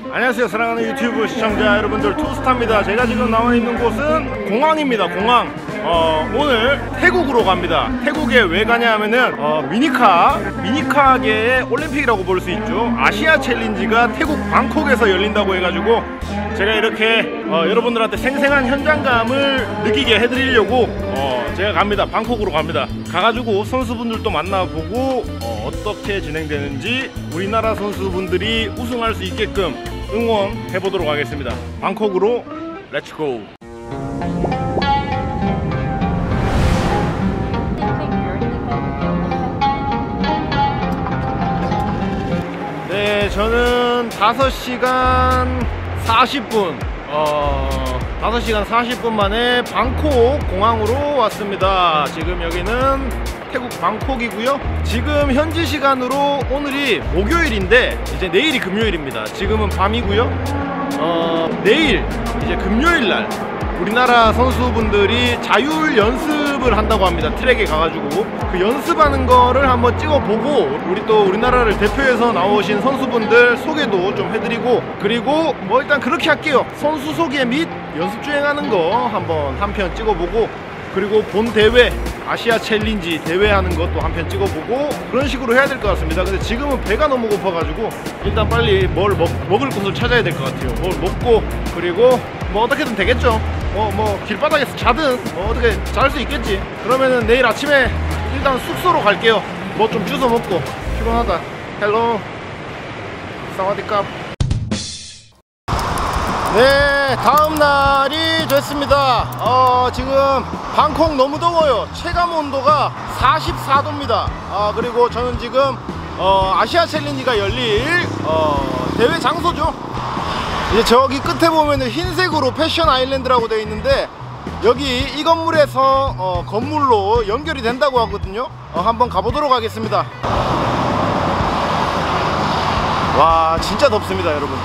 안녕하세요, 사랑하는 유튜브 시청자 여러분들, 투스타입니다. 제가 지금 나와 있는 곳은 공항입니다. 공항. 오늘 태국으로 갑니다. 태국에 왜 가냐 하면은 미니카계의 올림픽이라고 볼 수 있죠. 아시아 챌린지가 태국 방콕에서 열린다고 해가지고 제가 이렇게 여러분들한테 생생한 현장감을 느끼게 해드리려고 제가 갑니다. 방콕으로 갑니다. 가가지고 선수분들도 만나보고 어떻게 진행되는지 우리나라 선수분들이 우승할 수 있게끔 응원해보도록 하겠습니다. 방콕으로 렛츠고! 네, 저는 5시간 40분 5시간 40분 만에 방콕 공항으로 왔습니다. 지금 여기는 태국 방콕이고요. 지금 현지 시간으로 오늘이 목요일인데 이제 내일이 금요일입니다. 지금은 밤이고요. 내일 이제 금요일날 우리나라 선수분들이 자율 연습을 한다고 합니다. 트랙에 가가지고 그 연습하는 거를 한번 찍어보고 우리나라를 대표해서 나오신 선수분들 소개도 좀 해드리고, 그리고 뭐 일단 그렇게 할게요. 선수 소개 및 연습 주행하는 거 한번 한 편 찍어보고, 그리고 본 대회 아시아 챌린지 대회 하는 것도 한 편 찍어보고, 그런 식으로 해야 될 것 같습니다. 근데 지금은 배가 너무 고파가지고 일단 빨리 뭘 먹을 곳을 찾아야 될 것 같아요. 뭘 먹고, 그리고 뭐 어떻게든 되겠죠. 뭐 길바닥에서 자든 어떻게 잘 수 있겠지. 그러면은 내일 아침에 일단 숙소로 갈게요. 뭐 좀 주워 먹고. 피곤하다. 헬로 사와디캅. 네, 다음 날이 됐습니다. 지금 방콕 너무 더워요. 체감 온도가 44도입니다. 그리고 저는 지금 아시아 챌린지가 열릴 대회 장소죠. 이제 저기 끝에 보면은 흰색으로 패션 아일랜드라고 되어 있는데, 여기 이 건물에서 건물로 연결이 된다고 하거든요. 한번 가보도록 하겠습니다. 와, 진짜 덥습니다, 여러분들.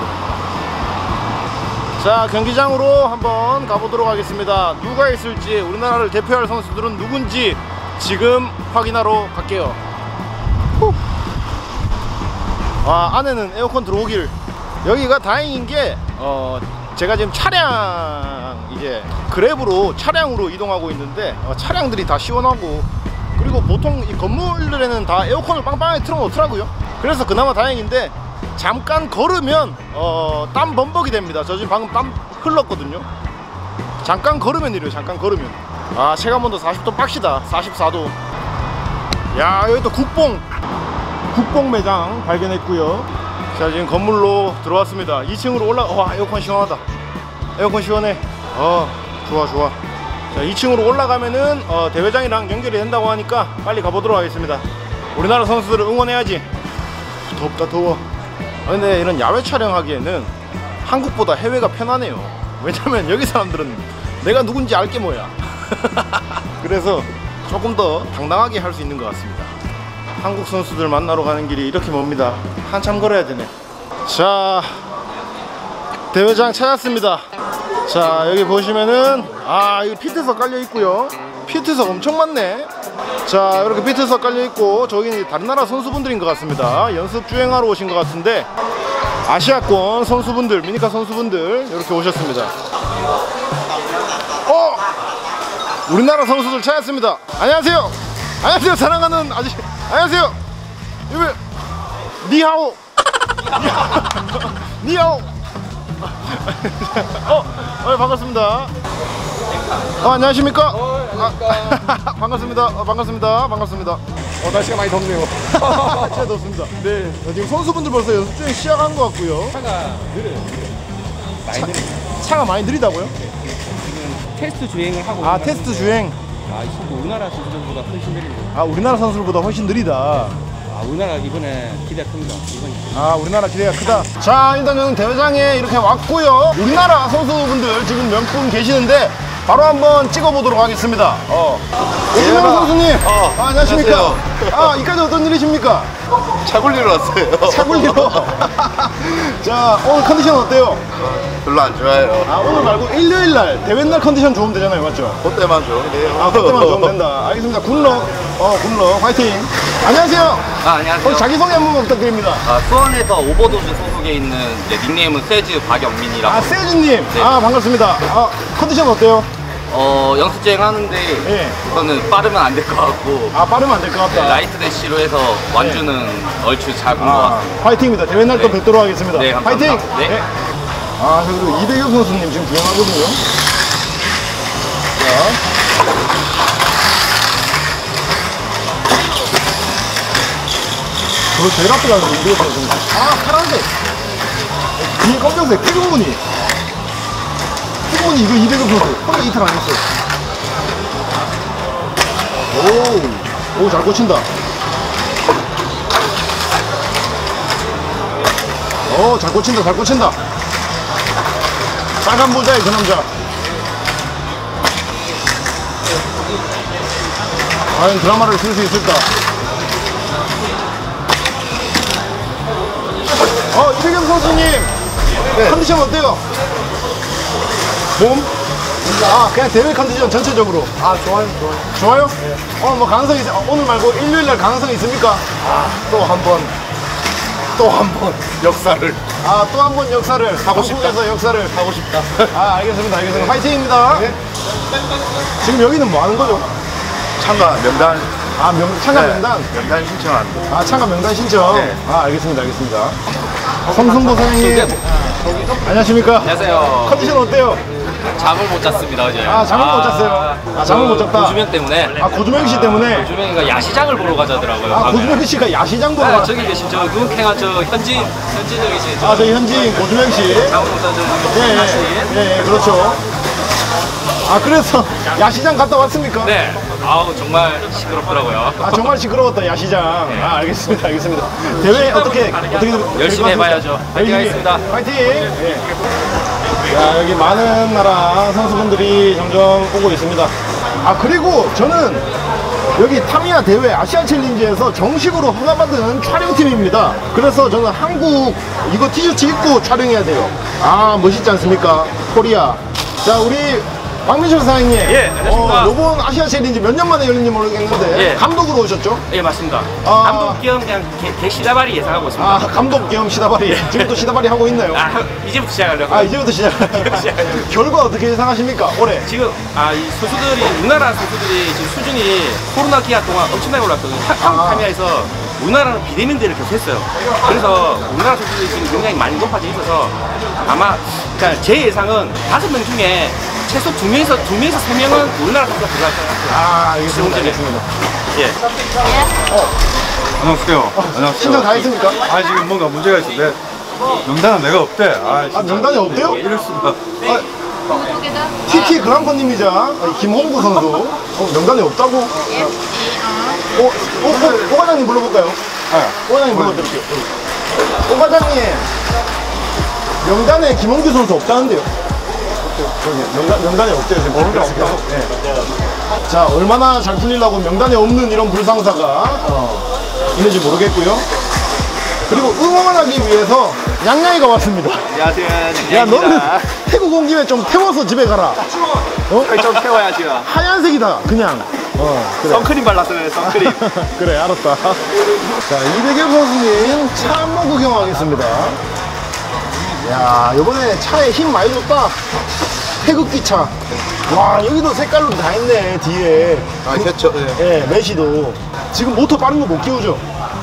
자, 경기장으로 한번 가보도록 하겠습니다. 누가 있을지, 우리나라를 대표할 선수들은 누군지 지금 확인하러 갈게요. 와, 안에는 에어컨 들어오길. 여기가 다행인 게 제가 지금 이제 그랩으로 차량으로 이동하고 있는데 차량들이 다 시원하고, 그리고 보통 이 건물들에는 다 에어컨을 빵빵하게 틀어놓더라고요. 그래서 그나마 다행인데, 잠깐 걸으면 땀 범벅이 됩니다. 저 지금 방금 땀 흘렀거든요. 잠깐 걸으면 이래요. 잠깐 걸으면. 체감온도 40도 빡시다. 44도. 야, 여기 또 국뽕 매장 발견했고요. 자, 지금 건물로 들어왔습니다. 2층으로 와, 에어컨 시원하다. 에어컨 시원해. 좋아. 자, 2층으로 올라가면은 대회장이랑 연결이 된다고 하니까 빨리 가보도록 하겠습니다. 우리나라 선수들을 응원해야지. 덥다, 더워. 근데 이런 야외 촬영하기에는 한국보다 해외가 편하네요. 왜냐면 여기 사람들은 내가 누군지 알게 뭐야. 그래서 조금 더 당당하게 할 수 있는 것 같습니다. 한국 선수들 만나러 가는 길이 이렇게 멉니다. 한참 걸어야 되네. 자, 대회장 찾았습니다. 자, 여기 보시면은 여기 피트석 깔려 있고요. 피트석 엄청 많네. 자, 이렇게 피트석 깔려 있고, 저기는 다른 나라 선수분들인 것 같습니다. 연습 주행하러 오신 것 같은데, 아시아권 선수분들, 미니카 선수분들 이렇게 오셨습니다. 우리나라 선수들 찾았습니다. 안녕하세요. 안녕하세요, 사랑하는 아저씨. 안녕하세요. 니하오. 니하오. 반갑습니다. 안녕하십니까? 반갑습니다. 날씨가 많이 덥네요. 진짜 덥습니다. 네. 지금 선수분들 벌써 연습 중에 시작한 것 같고요. 차가 느려요. 차가 많이 느리다고요? 지금 테스트 주행을 하고. 테스트 주행. 우리나라 선수들보다 훨씬 느립니다. 우리나라 선수들보다 훨씬 느리다. 우리나라 이번에 기대가 큽니다. 우리나라 기대가 크다. 자, 일단 저는 대회장에 이렇게 왔고요. 우리나라 선수분들 지금 몇 분 계시는데 바로 한번 찍어보도록 하겠습니다. 오진영 선수님. 안녕하십니까? 이까지 어떤 일이십니까? 차 굴리러 왔어요. 차 굴리러. 자, 오늘 컨디션 어때요? 별로 안 좋아요. 오늘 말고 일요일날 대회날 컨디션 좋으면 되잖아요, 맞죠? 그때만 좋으면 돼요. 그때만 좋으면 된다. 알겠습니다. 굿럭 화이팅. 안녕하세요. 안녕하세요. 자기소개 한 번만 부탁드립니다. 수원에서 오버도즈 소속 한국에 있는 이제 닉네임은 세즈 박영민이라고. 아, 세즈님. 네. 아, 반갑습니다. 아, 컨디션 어때요? 연습 주행 하는데 예. 우선은 빠르면 안 될 것 같고 아, 빠르면 안 될 것 같다. 라이트 대시로 해서 완주는 얼추 잘 본 것 아, 같습니다. 파이팅입니다. 대회 날 또 네. 뵙도록 하겠습니다. 네, 감사합니다. 파이팅! 네. 아, 그리고 이대규 선수님 지금 구경하거든요. 자. 그거 제일 앞에 가는 거 이대규 선수. 아, 파란색. 뒤에 검정색, 피그무늬. 피그무늬 이거 이대규 선수. 혼자 이탈 안 했어요. 오, 잘 꽂힌다. 잘 꽂힌다, 잘 꽂힌다. 빨간 모자의 그 남자. 과연 드라마를 쓸 수 있을까? 이대겸 선수님. 네. 컨디션 어때요? 몸? 아, 그냥 대회 컨디션 전체적으로. 아, 좋아요. 좋아요? 네. 뭐 가능성이 오늘 말고 일요일날 가능성이 있습니까? 또 한 번 역사를 아, 또 한 번 역사를 하고 싶다. 한국에서 역사를 하고 싶다. 아, 알겠습니다. 화이팅입니다. 네. 지금 여기는 뭐 하는 거죠? 참가 명단. 아, 참가 네, 명단? 명단 신청한. 아, 참가 명단 신청? 네. 아, 알겠습니다. 성승보 사장님. 안녕하십니까? 안녕하세요. 컨디션 어때요? 잠을 못 잤습니다 어제. 아, 잠을 못 잤어요? 아, 잠을 못 잤다? 고주명 때문에. 아, 고주명 씨 때문에? 고주명이가 야시장을 보러 가자더라고요. 아, 밤에. 고주명 씨가 야시장 보러 가. 저기 계신 저 눈캥한 저 현진형이신 저 아, 저 현진 고주명 씨. 장훈선 예, 그렇죠. 아, 그래서 야시장 갔다 왔습니까? 네. 아우 정말 시끄럽더라고요. 아, 정말 시끄러웠다, 야시장. 아, 알겠습니다. 대회 어떻게 열심히 해봐야죠. 파이팅 하겠습니다. 파이팅! 예. 자, 여기 많은 나라 선수분들이 점점 오고 있습니다. 아, 그리고 저는 여기 타미야 대회 아시안 챌린지에서 정식으로 허가받은 촬영팀입니다. 그래서 저는 한국 이거 티셔츠 입고 촬영해야 돼요. 아, 멋있지 않습니까? 코리아. 자, 우리 박민철 사장님. 예, 안녕하십니까. 이번 아시아 챌린지 몇 년 만에 열린지 모르겠는데 예. 감독으로 오셨죠? 예 맞습니다. 아. 감독 겸 그냥 개시다발이 예상하고 있습니다. 아, 감독 겸 시다바리. 지금도 시다바리 하고 있나요? 이제부터 시작하려고. 아, 이제부터 시작. 결과 어떻게 예상하십니까? 올해? 지금 이 선수들이 우리나라 선수들이 지금 수준이 코로나 기간 동안 엄청나게 올랐거든요. 한국 타미야에서 우리나라는 비대면대를 계속 했어요. 그래서 우리나라 선수들이 지금 굉장히 많이 높아져 있어서 아마 그러니까 제 예상은 5명 중에 최소 2명에서 3명은 우리나라 선수가 들어갈 것 같아요. 아, 알겠습니다. 수용진에. 알겠습니다. 예. 안녕하세요. 안녕하세요. 신청 다 했습니까? 아, 지금 뭔가 문제가 있는데 명단은 내가 없대. 아, 명단이 없대요? 이럴 수가. TT 그랑퍼님이자 김홍구 선수. 명단이 없다고? 오 과장님 불러볼까요? 오 과장님 불러드릴게요. 오 과장님, 명단에 김홍규 선수 없다는데요? 명단에 없대요. 지금 번호가 없다고. 네. 자, 얼마나 잘 풀리려고 명단에 없는 이런 불상사가 있는지 모르겠고요. 그리고 응원하기 위해서 양양이가 왔습니다. 안녕하세요. 야, 너는 태국 온 김에 좀 태워서 집에 가라. 좀 태워야지요. 하얀색이다, 그냥. 그래. 선크림 발랐어요. 선크림. 그래, 알았다. 자, 이대겸 선수님 차 한번 구경하겠습니다. 야, 이번에 차에 힘 많이 줬다. 태극기 차. 와, 여기도 색깔로 다 했네, 뒤에. 아, 됐죠. 네. 예, 메시도. 지금 모터 빠른 거 못 끼우죠?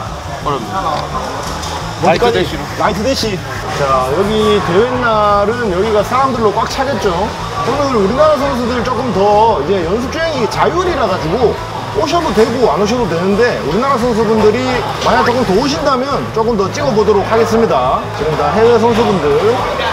라이트 대시로. 라이트 대시. 자, 여기 대회 날은 여기가 사람들로 꽉 차겠죠? 오늘 우리나라 선수들 조금 더 이제 연습 주행이 자율이라 가지고 오셔도 되고 안 오셔도 되는데 우리나라 선수분들이 만약 조금 더 오신다면 조금 더 찍어보도록 하겠습니다. 지금 다 해외 선수분들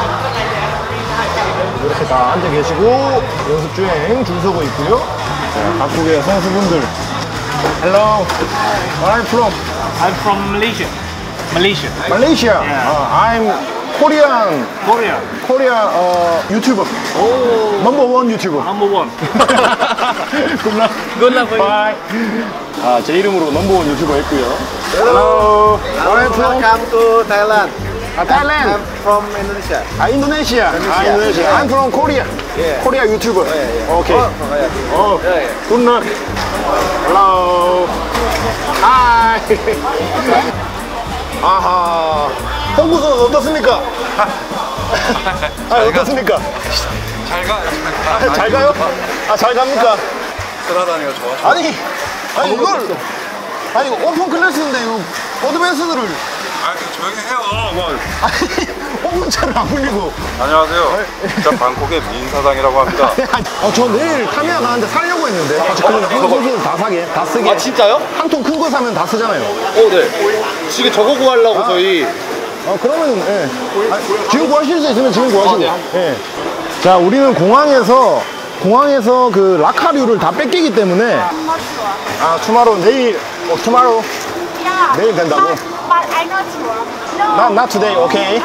이렇게 다 앉아 계시고 연습 주행 줄 서고 있고요. 자, 각국의 선수분들. Hello. Where are you from? I'm from Malaysia. Malaysia. Malaysia. I'm Korean. Korea. YouTuber. Oh, Number one YouTuber. number one. Good luck. Good luck for you. Bye. 아, 제 이름으로 넘버원 유튜버 했고요. Hello. Where are you from? Welcome to Thailand. Thailand. I'm from Indonesia. Indonesia. Indonesia. I'm from Korea. Yeah. Korea YouTuber. Okay. Oh, Good luck. Hello. Hi. 아하. 홍구 선수 어떻습니까? 어떻습니까? 잘 가요? 잘 갑니까? 쓰라다니가 좋아. 아니 이걸 아니 오픈 클래스인데 이거 어드밴스들을 조용히 해요. 뭐. 홍차를 안 불리고. 안녕하세요. 저 방콕의 민 사장이라고 합니다. 저 내일 카미야 가는데 사려고 했는데. 그냥 한국 선수는 다 사게, 다 쓰게. 아 진짜요? 한 통 큰 거 사면 다 쓰잖아요. 네. 지금 저거 구하려고 저희 그러면 예. 지금 구하실 수 있으면 지금 구하시고. 예. 자, 우리는 공항에서 그 라카류를 다 뺏기기 때문에. 투마로우 내일 투마로우 Yeah. 내일 된다고? But I not sure. No. Not today, okay?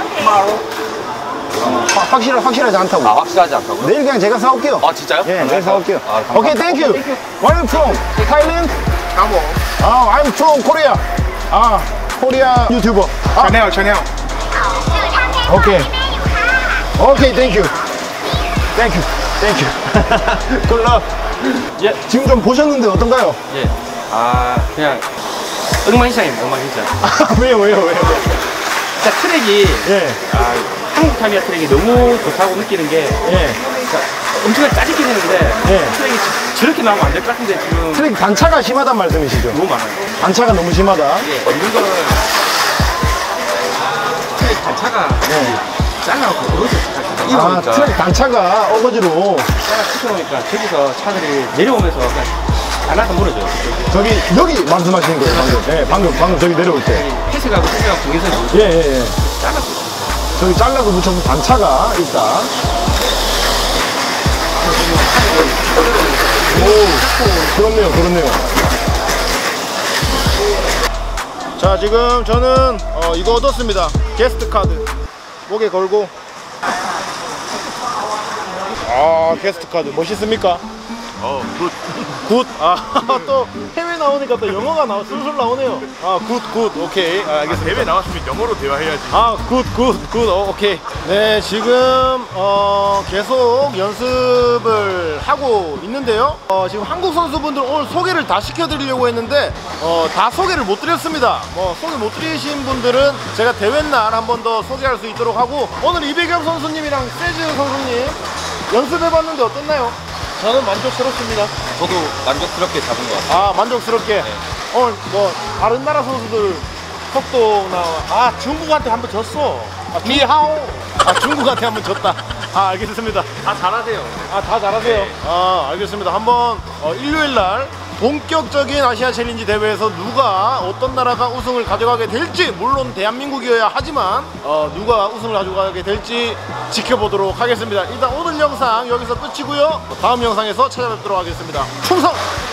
확실하지 않다고. 확실하지 않다고요? 내일 그냥 제가 사올게요. 아 진짜요? 예, 내일 사올게요. 감사합니다. 오케이, thank you. Where are you from? Thailand? I'm from Korea. Korea YouTuber. Channel. Okay. Okay, thank you. Thank you. Good luck. 예. 지금 좀 보셨는데 어떤가요? 예. 그냥 엉망진창입니다. 엉망진창. 왜요? 진짜 트랙이 예, 한국 타미야 트랙이 너무 좋다고 느끼는 게 예. 엄청나게 짜증게 되는데 예. 트랙이 저렇게 나오면 안 될 것 같은데 지금 트랙 단차가 심하단 말씀이시죠? 너무 많아요. 단차가 너무 심하다. 예. 이런 거는 트랙 단차가 잘라갖고 그러니까 트랙 단차가 어거지로 시켜놓으니까 저기서 차들이 내려오면서 그냥 안아서 무너져요. 여기 말씀하시는 거예요, 방금. 예, 방금 저기 내려올 때. 헬스가고 트랙하고 중에서 예. 잘랐어요. 저기 잘라서 묻혀서 단차가 있다. 그렇네요. 자, 지금 저는 이거 얻었습니다. 게스트 카드. 목에 걸고. 게스트 카드 멋있습니까? 굿. 또 해외 나오니까 또 영어가 술술 나오네요. 굿. 오케이. 알겠습니다. 해외 나왔으면 영어로 대화해야지. 굿. 오케이. 네, 지금 계속 연습을 하고 있는데요. 지금 한국 선수분들 오늘 소개를 다 시켜드리려고 했는데 다 소개를 못 드렸습니다. 소개 못 드리신 분들은 제가 대회 날 한 번 더 소개할 수 있도록 하고, 오늘 이배경 선수님이랑 세즈 선수님 연습해봤는데 어땠나요? 저는 만족스럽습니다. 저도 만족스럽게 잡은 것 같아요. 만족스럽게. 오늘 다른 나라 선수들 속도나 중국한테 한 번 졌어. 니하오. 중국한테 한 번 졌다. 알겠습니다. 다 잘하세요. 다 잘하세요. 네. 알겠습니다. 한번 일요일 날 본격적인 아시아 챌린지 대회에서 누가 어떤 나라가 우승을 가져가게 될지, 물론 대한민국이어야 하지만 누가 우승을 가져가게 될지 지켜보도록 하겠습니다. 일단 오늘 영상 여기서 끝이고요. 다음 영상에서 찾아뵙도록 하겠습니다. 충성!